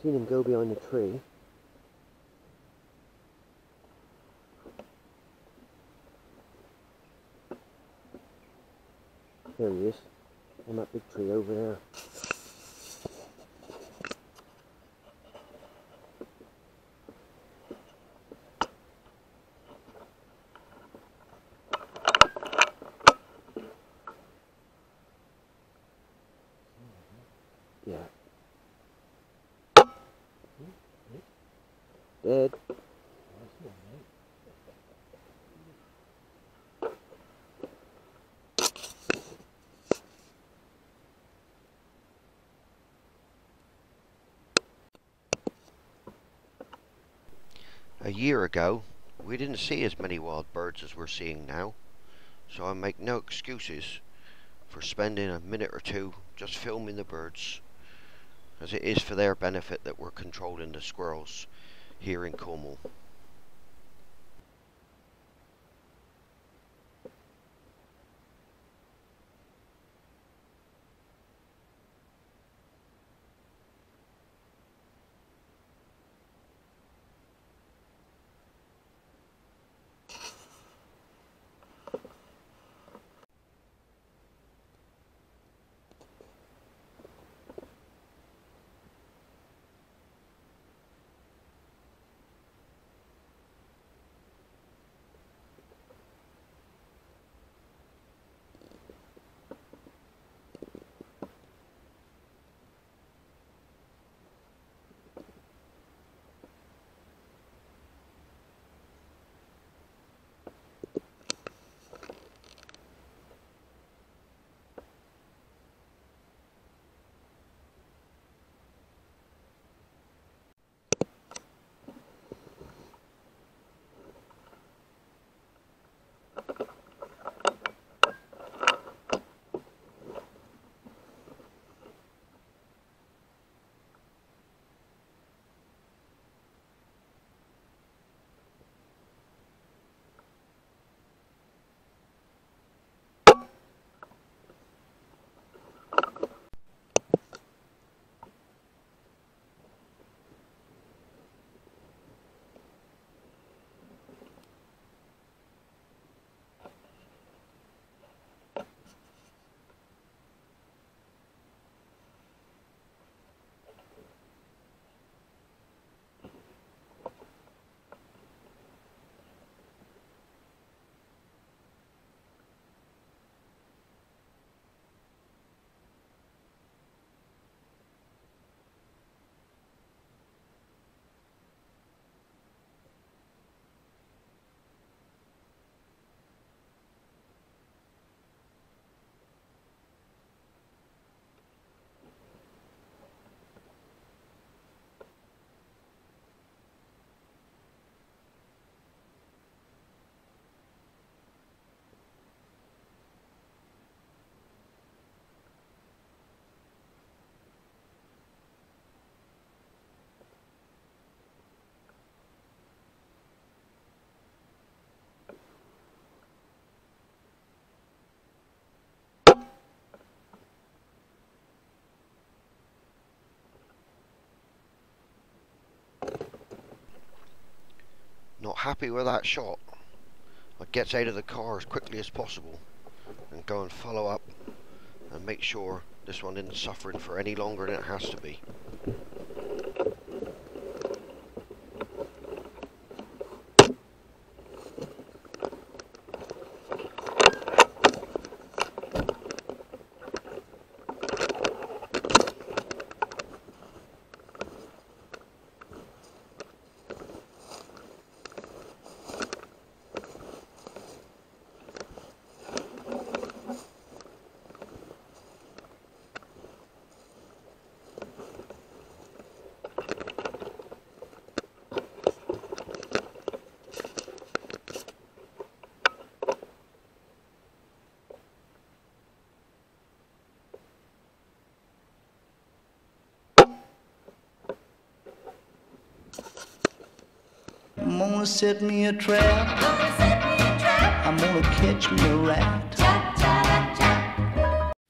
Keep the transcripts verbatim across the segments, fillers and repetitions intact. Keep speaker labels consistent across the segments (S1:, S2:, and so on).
S1: seen him go behind the tree. There he is, on that big tree over there. Yeah. Dead.
S2: A year ago, we didn't see as many wild birds as we're seeing now, so I make no excuses for spending a minute or two just filming the birds, as it is for their benefit that we're controlling the squirrels here in Cornwall. Not happy with that shot, I gets out of the car as quickly as possible and go and follow up and make sure this one isn't suffering for any longer than it has to be.
S3: I'm gonna set me a trap. Gonna set me a trap. I'm gonna catch me a rat. Chop, chop, chop.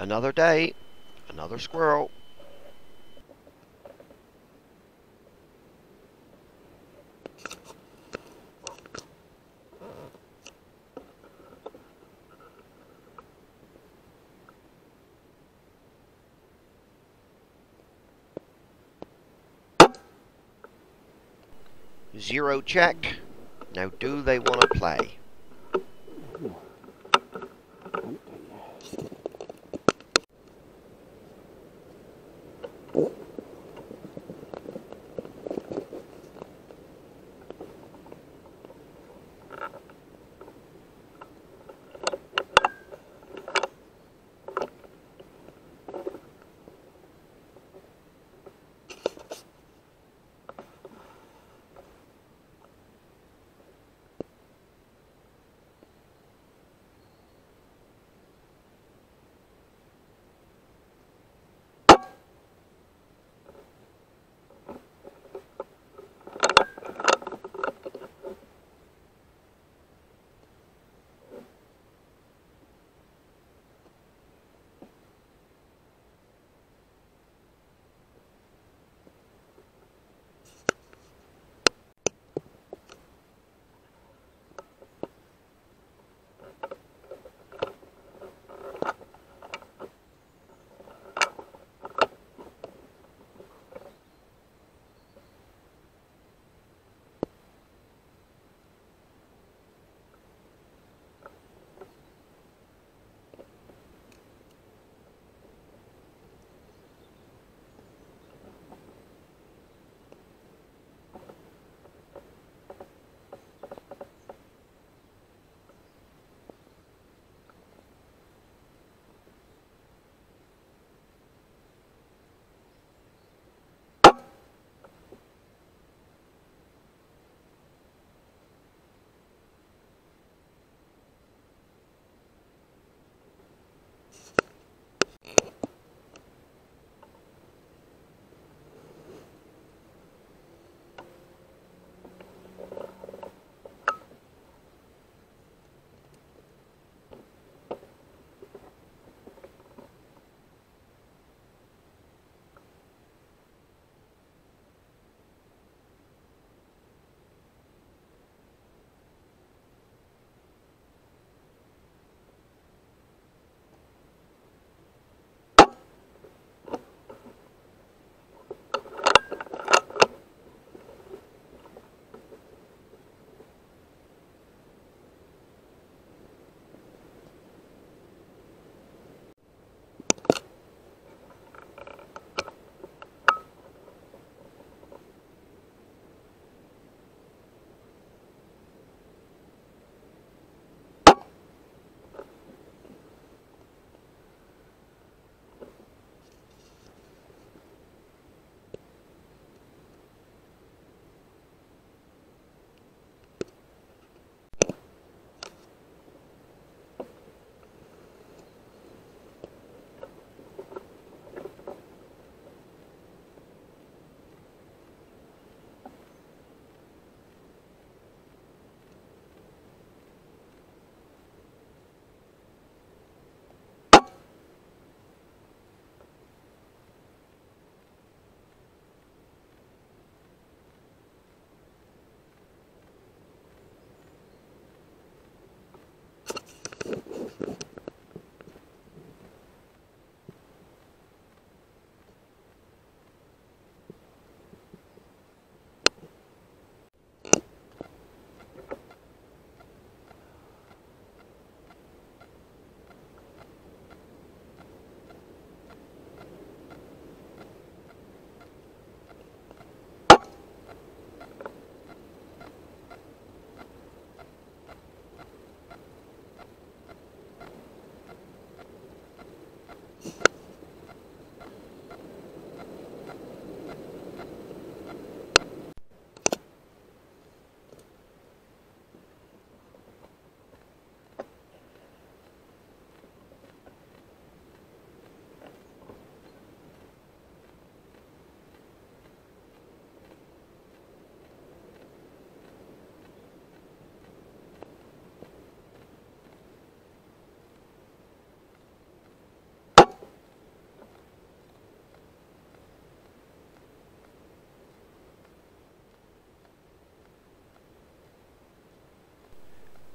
S2: Another day, another squirrel. Zero check. Now do they want to play?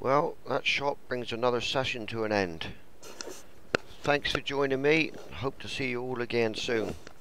S2: Well, that shot brings another session to an end. Thanks for joining me. Hope to see you all again soon.